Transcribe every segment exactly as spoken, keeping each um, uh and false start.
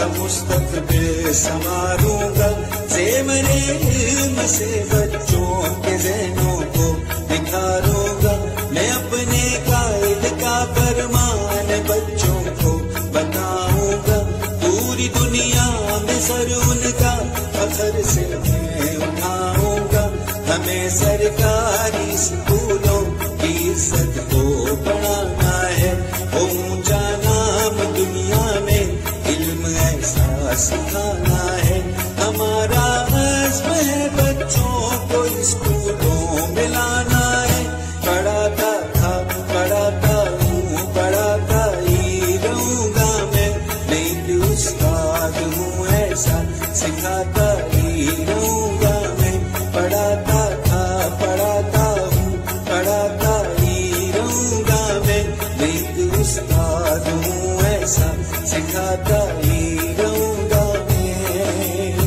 का मुस्तकबिल संवारूंगा। ज़ेवरे इल्म से बच्चों के ज़हनों को निखारूंगा। मैं अपने कायद का फरमान बच्चों को बताऊंगा। पूरी दुनिया में सर उनका फख्र से मैं उठाऊंगा। हमें सरकारी स्कूलों की इज्जत को बढ़ाना है। ऊंचा नाम दुनिया में इल्म ऐसा सिखाना है। हमारा अज़्म है बच्चों को स्कूलों में लाना है। पढ़ाता था पढ़ाता हूँ पढ़ाता ही रहूंगा मैं। नहीं उस्ताद हूँ ऐसा सिखाता ही रहूंगा मैं। पढ़ाता था पढ़ाता हूँ पढ़ाता ही रहूंगा मैं। नहीं उस्ताद हूँ ऐसा सिखाता ही रहूंगा मैं।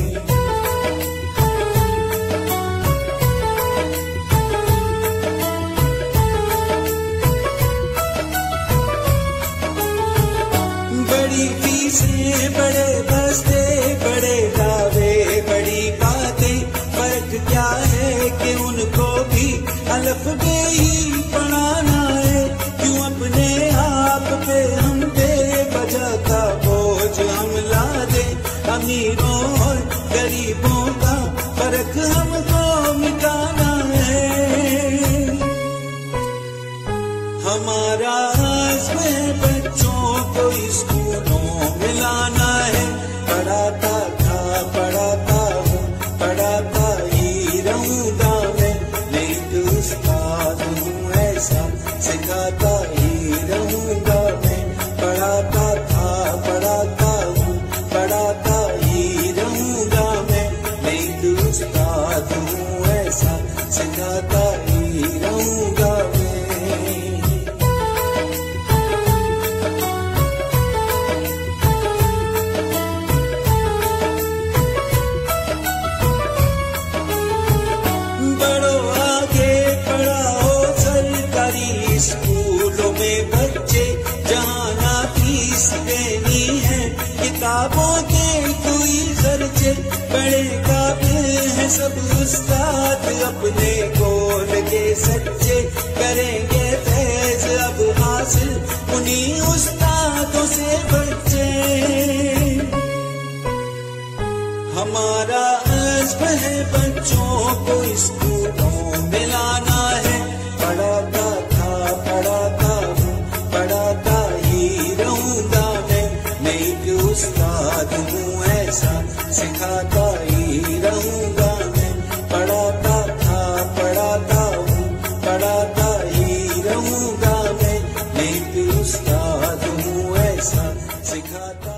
बड़ी फीसें बड़े बस्ते बड़े दावे बड़ी बातें, फर्क क्या है कि उनको भी अलफ़बे ही पढ़ाना है। क्यों अपने आप पे हम बेवजह का बोझ हम लादे। अमीरों और गरीबों का फर्क हमको मिटाना है। हमारा अज़्म है बच्चों को स्कूलों में लाना है। पढ़ाता था पढ़ाता हूँ पढ़ाता ही रहूंगा मैं। नहीं उस्ताद हूँ ऐसा सिखाता ही रहूंगा मैं। पढ़ाता था पढ़ाता हूँ पढ़ाता ही रहूंगा मैं। नहीं उस्ताद हूँ ऐसा सिखाता ही रहूंगा मैं। स्कूलों में बच्चे जहाँ ना फीस देनी है। किताबों के कोई खर्चे बड़े काबिल हैं सब उस्ताद अपने गोल के सच्चे। करेंगे फैज अब हासिल उन्हीं उस्तादों से बच्चे। हमारा अज़्म है बच्चों को स्कूलों में लाना है। पढ़ाता पढ़ाता हूँ पढ़ाता ही रहूंगा मैं। नहीं उस्ताद हूँ ऐसा सिखाता ही रहूंगा मैं। पढ़ाता था पढ़ाता हूँ पढ़ाता ही रहूंगा मैं। नहीं उस्ताद हूँ ऐसा सिखाता